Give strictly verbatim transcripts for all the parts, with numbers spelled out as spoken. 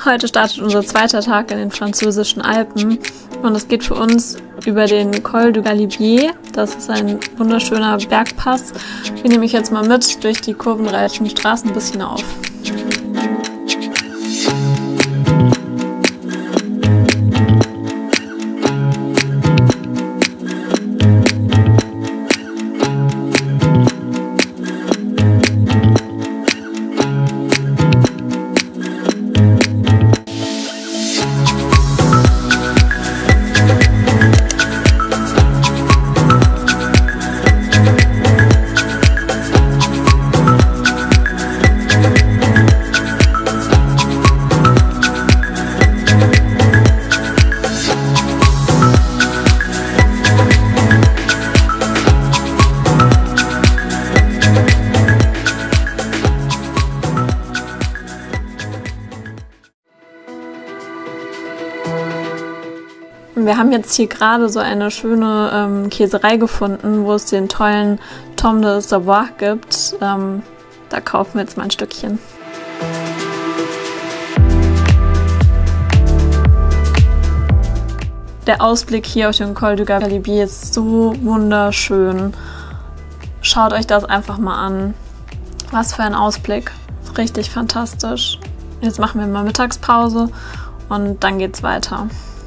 Heute startet unser zweiter Tag in den französischen Alpen und es geht für uns über den Col du Galibier. Das ist ein wunderschöner Bergpass. Wir nehmen mich jetzt mal mit durch die kurvenreichen Straßen ein bisschen auf. Wir haben jetzt hier gerade so eine schöne ähm, Käserei gefunden, wo es den tollen Tom de Savoie gibt. Ähm, da kaufen wir jetzt mal ein Stückchen. Der Ausblick hier auf den Col du Galibier ist so wunderschön. Schaut euch das einfach mal an. Was für ein Ausblick. Richtig fantastisch. Jetzt machen wir mal Mittagspause und dann geht's weiter.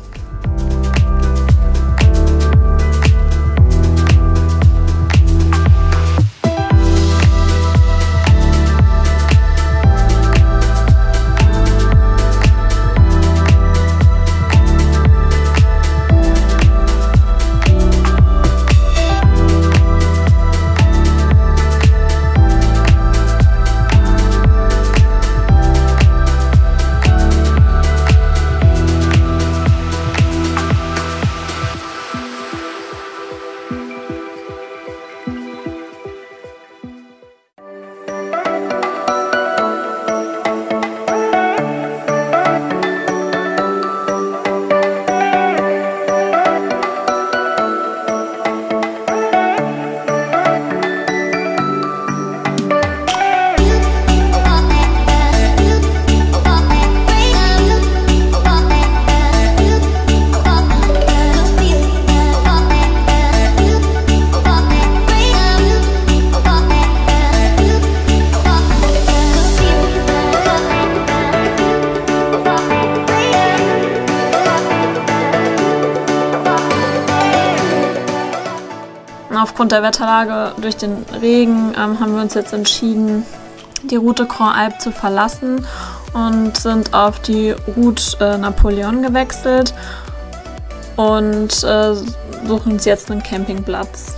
Aufgrund der Wetterlage durch den Regen ähm, haben wir uns jetzt entschieden, die Route Grand Alpe zu verlassen und sind auf die Route äh, Napoleon gewechselt und äh, suchen uns jetzt einen Campingplatz.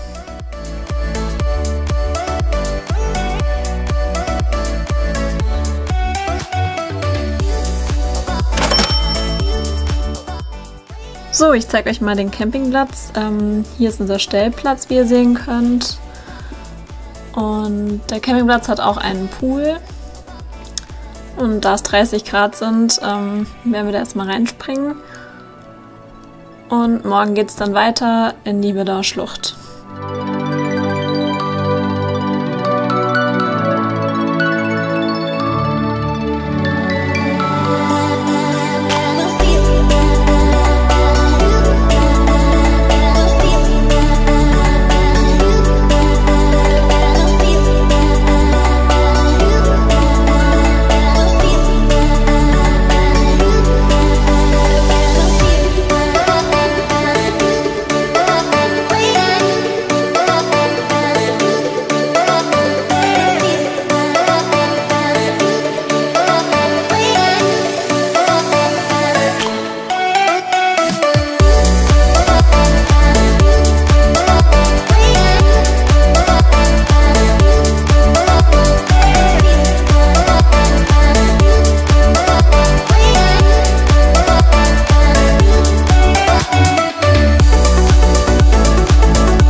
So, ich zeige euch mal den Campingplatz. Ähm, hier ist unser Stellplatz, wie ihr sehen könnt. Und der Campingplatz hat auch einen Pool. Und da es dreißig Grad sind, ähm, werden wir da erstmal reinspringen. Und morgen geht es dann weiter in die Widder Schlucht.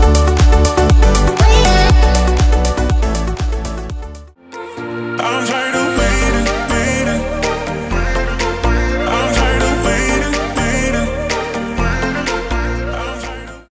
I'm tired